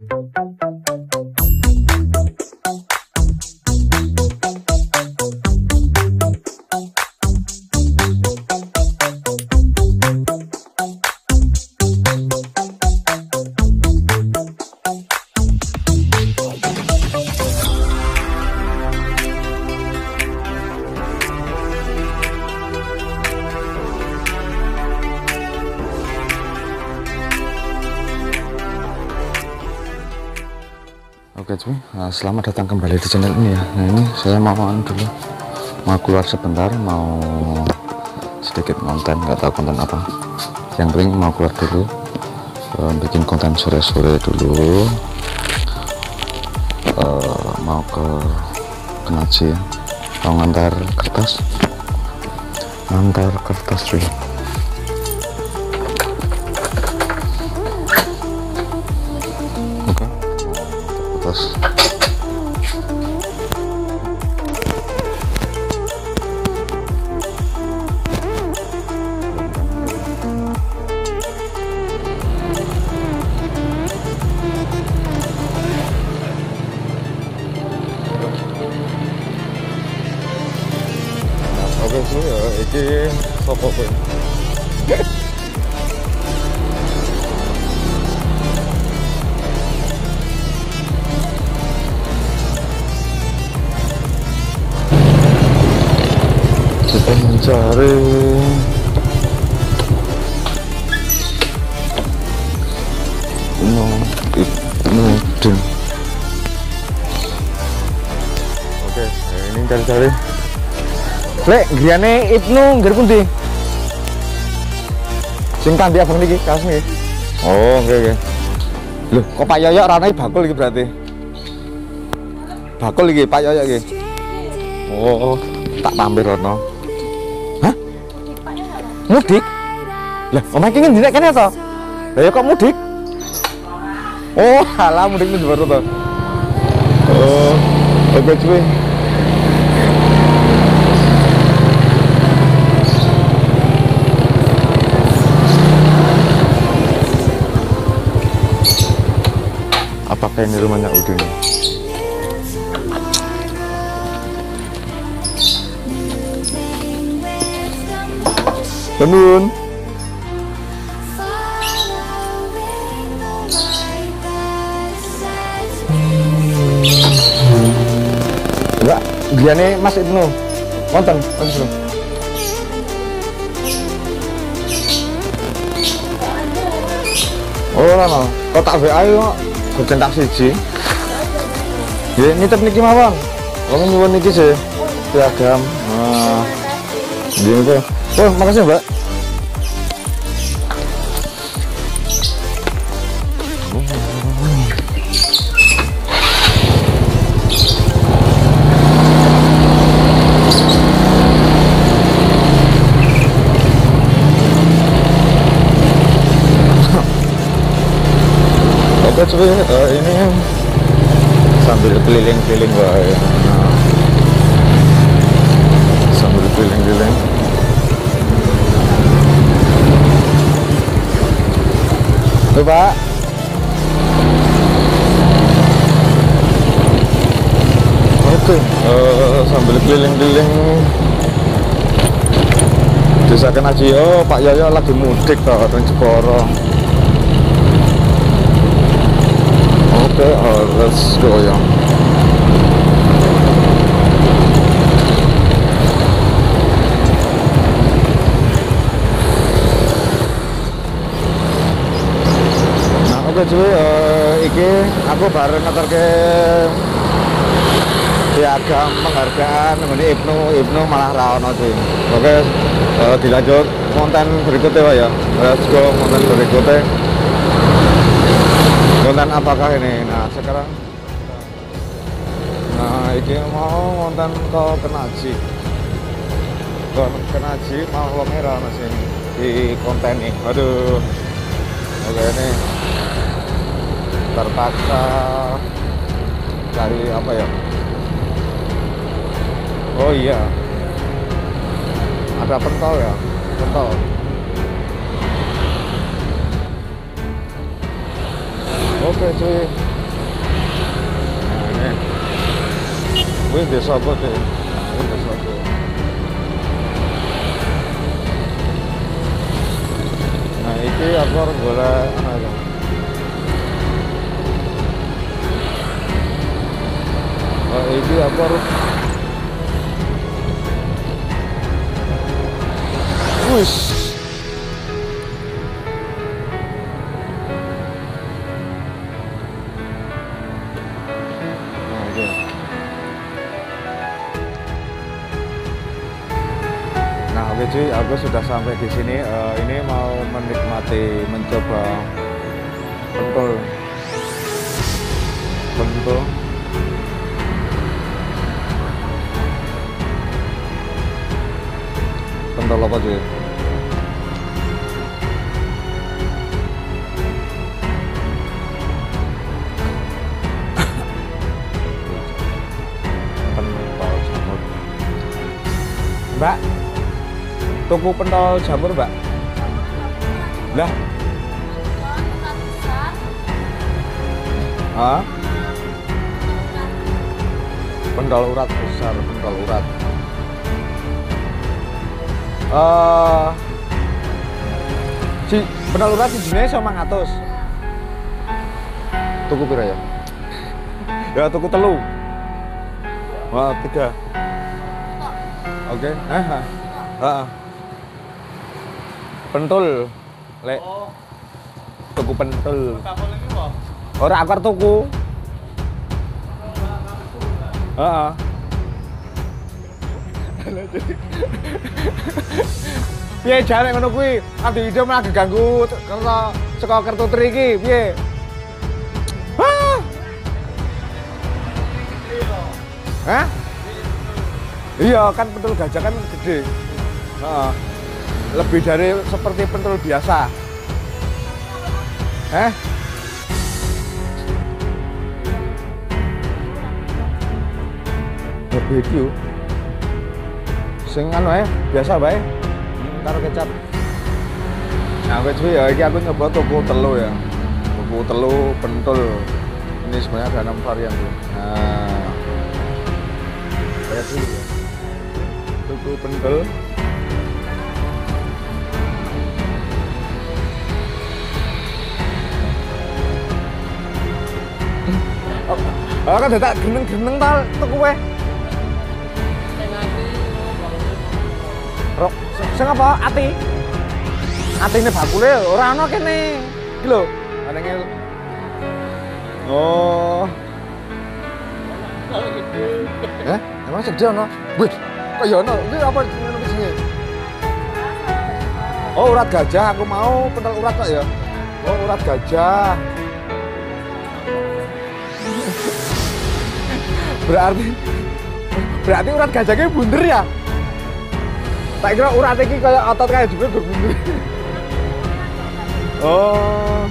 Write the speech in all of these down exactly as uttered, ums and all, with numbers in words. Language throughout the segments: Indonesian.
Oke cuy, nah, selamat datang kembali di channel ini ya. Nah ini saya mau dulu, mau keluar sebentar, mau sedikit konten, nggak tahu konten apa. Yang penting mau keluar dulu, uh, bikin konten sore-sore dulu. Uh, mau ke Kenaji ya, mau ngantar kertas, ngantar kertas cuy. Terus oke sih ya, ini sopo kowe. Kita mencari no no ding. Oke, ini cari-cari. Lek, griyane Ibnu ngger pundi? Sing kandi abang niki, kaos niki. Oh, oke oke. Loh, kok Pak Yoyo ranai bakul iki berarti? Bakul iki Pak Yoyo iki. Oh, tak pampir rono. Hah? Mudik? Lah, omah iki ngendi nek kene to? Lah ya kok mudik? Oh, alah mudik ngendi baru to. Oh, oke cuy. Apakah ini rumahnya Udin? Tenun. Enggak, dia nih Mas Ibnu. Wonten, Mas Ibnu. Oh, lama. Kok tak W A yo bercentak siji. Ya nitip niki mawon. Wong nyuwun niki sih. Piagam. Nah. Nggih, oh, makasih Mbak. Oke cuy, uh, ini sambil keliling-keliling Mbak ya. Nah, sambil keliling-keliling. Tuh Pak. Oke, uh, sambil keliling-keliling Desa Kenaji. Oh, Pak Yoyo lagi mudik toh, teng Jepara. Oke, uh, let's go ya. Oke cuy, uh, iki aku bareng ngeterke piagam penghargaan mengenai Ibnu Ibnu malah ra ono cuy. Oke, uh, dilanjut konten berikutnya Pak ya. Let's go konten berikutnya. Konten apakah ini? Nah sekarang, nah ini mau konten ke Kenaji, ke Kenaji Malang Merah masih di konten ini. Aduh, oke ini. Terpaksa cari apa ya? Oh iya, ada pentol ya, pentol. Oke cuy, Wih desa apa deh? Wih desa apa? Nah ini aku harus golek apa? Nah ini aku harus. Wush. Nah, oke cuy, aku sudah sampai di sini. Uh, ini mau menikmati, mencoba pentul, pentul. Pentol apa cuy? Pentol jamur. Mbak, tuku pentol jamur mbak? Lah? Hah? Pentol urat besar, pentol urat. Uh, si pentol urat sijine sama ngatus. Tuku pira ya? Ya tuku telu. Wah, tiga. Oke. Okay. Eh, heeh. Heeh. Pentul. Lek. Tuku pentul. Ora aku arep tuku. Heeh. Piye jane ngono kuwi? Ati ide malah geganggu karena saka kartu tri iki, piye? Hah? Hah? Iya, kan pentul gajah kan gede. Heeh. Lebih dari seperti pentul biasa. Eh? Barbecue. Sing anu ae, biasa bae. Karo kecap. Nah, wis ya iki aku nyoba tuku telu ya. Tuku telu pentul. Ini sebenarnya ada enam varian tuh. Nah. Kayak dulu ya. Tuku pentul. Oh, kan dadak geneng-geneng ta tuku wae. Rok, sing apa? Ati. Atine bakule ora ana kene. Iki lho, anenge. Oh. Eh, emang sedih ana? Wih, kok ya ana? Iki apa ngono iki jenenge? Oh, urat gajah aku mau, pentel urat kok ya. Oh, urat gajah. Berarti berarti urat gajahnya bunder ya? Tak kira urat ini kayak otot kayak juga berbunder. Oh.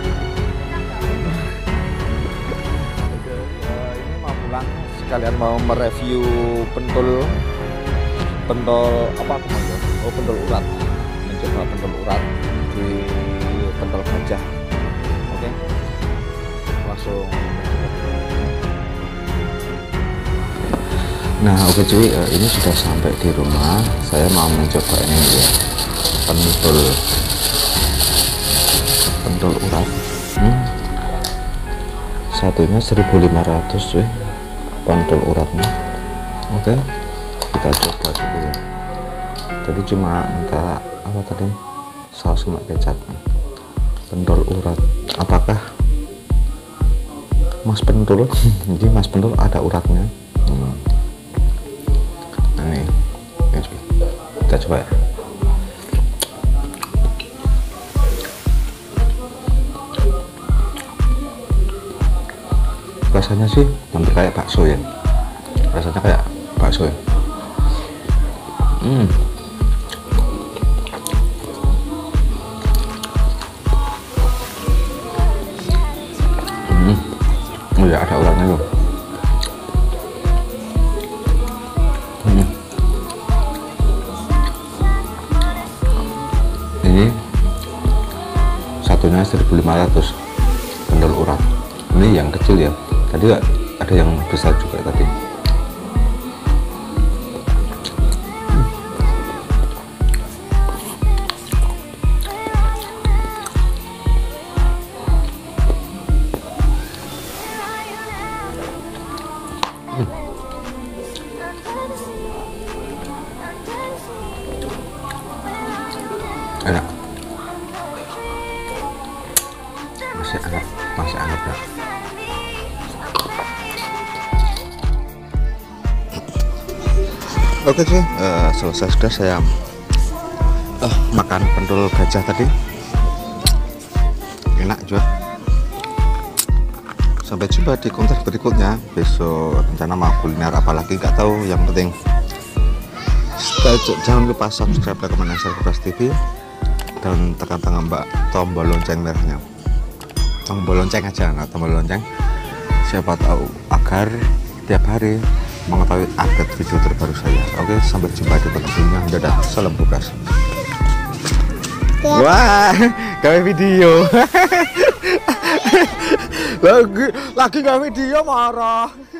Oke, uh, ini mau pulang sekalian mau mereview pentul pentul apa aku mau ya? Oh, pentul urat. Mencoba pentul urat di pentul gajah. Oke. Langsung. Nah oke cuy, ini sudah sampai di rumah. Saya mau mencoba ini ya, pentul pentul urat. hmm. Satunya seribu lima ratus cuy, pentul uratnya. Oke, kita coba dulu ya. Tadi cuma minta apa tadi, saus sama kecap. Pentul urat, apakah mas pentul? Jadi mas pentul ada uratnya. hmm. Nih, kita coba ya. Rasanya sih hampir kayak bakso ya. Rasanya kayak bakso ya. Hmm. Hmm. Oh ya, ada uratnya loh. Ini satunya seribu lima ratus pentul urat. Ini yang kecil ya, tadi ada yang besar juga tadi. Oke cuy, uh, selesai sudah saya uh, makan pentol gajah tadi. Enak juga. Sampai jumpa di konten berikutnya. Besok rencana mau kuliner apa lagi nggak tahu. Yang penting jangan lupa subscribe, like, komen, share Kubras T V dan tekan tombol tombol lonceng merahnya. Tombol lonceng aja, nggak tombol lonceng. Siapa tahu agar tiap hari mengetahui update video terbaru saya. Oke, sampai jumpa di konten selanjutnya. Dadah, salam Kubras. Wah, gawe video. lagi lagi gawe video marah.